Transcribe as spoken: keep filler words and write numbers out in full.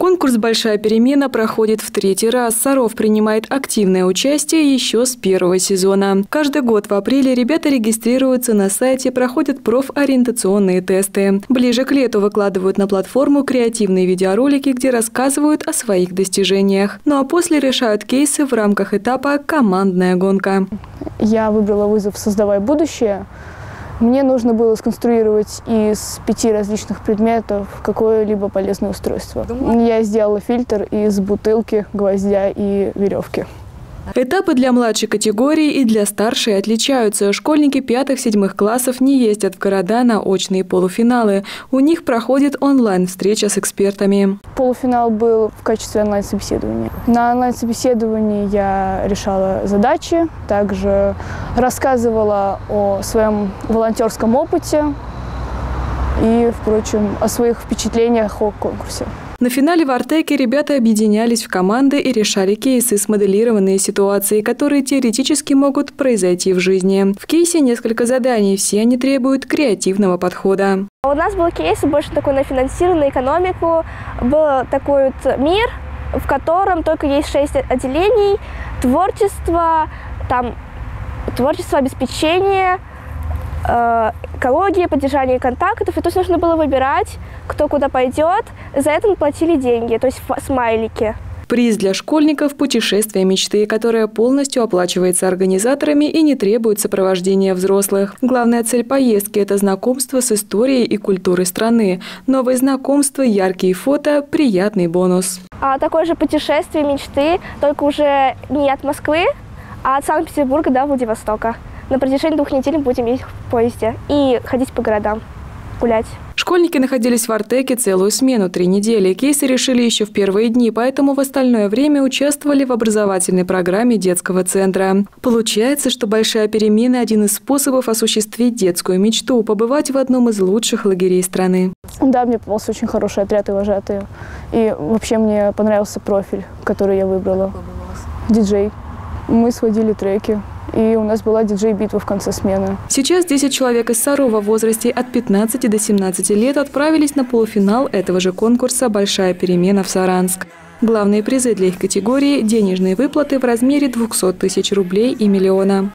Конкурс «Большая перемена» проходит в третий раз. Саров принимает активное участие еще с первого сезона. Каждый год в апреле ребята регистрируются на сайте, проходят профориентационные тесты. Ближе к лету выкладывают на платформу креативные видеоролики, где рассказывают о своих достижениях. Ну а после решают кейсы в рамках этапа «Командная гонка». Я выбрала вызов «Создавай будущее». Мне нужно было сконструировать из пяти различных предметов какое-либо полезное устройство. Я сделала фильтр из бутылки, гвоздя и веревки. Этапы для младшей категории и для старшей отличаются. Школьники пятых-седьмых классов не ездят в города на очные полуфиналы. У них проходит онлайн-встреча с экспертами. Полуфинал был в качестве онлайн-собеседования. На онлайн-собеседовании я решала задачи, также рассказывала о своем волонтерском опыте и, впрочем, о своих впечатлениях о конкурсе. На финале в Артеке ребята объединялись в команды и решали кейсы, смоделированные ситуации, которые теоретически могут произойти в жизни. В кейсе несколько заданий, все они требуют креативного подхода. У нас был кейс больше такой на финансирование, экономику. Был такой вот мир, в котором только есть шесть отделений: творчество, там, творчество, обеспечение, экология, поддержание контактов. И то есть нужно было выбирать, кто куда пойдет. За это мы платили деньги, то есть смайлики. Приз для школьников – путешествие мечты, которое полностью оплачивается организаторами и не требует сопровождения взрослых. Главная цель поездки – это знакомство с историей и культурой страны. Новые знакомства, яркие фото – приятный бонус. А такое же путешествие мечты, только уже не от Москвы, а от Санкт-Петербурга до Владивостока. На протяжении двух недель будем ездить в поезде и ходить по городам, гулять. Школьники находились в Артеке целую смену, три недели. Кейсы решили еще в первые дни, поэтому в остальное время участвовали в образовательной программе детского центра. Получается, что «Большая перемена» – один из способов осуществить детскую мечту – побывать в одном из лучших лагерей страны. Да, мне попался очень хороший отряд и вожатые. И вообще мне понравился профиль, который я выбрала. Диджей. Мы сводили треки. И у нас была диджей-битва в конце смены. Сейчас десять человек из Сарова в возрасте от пятнадцати до семнадцати лет отправились на полуфинал этого же конкурса «Большая перемена» в Саранск. Главные призы для их категории – денежные выплаты в размере двухсот тысяч рублей и миллиона.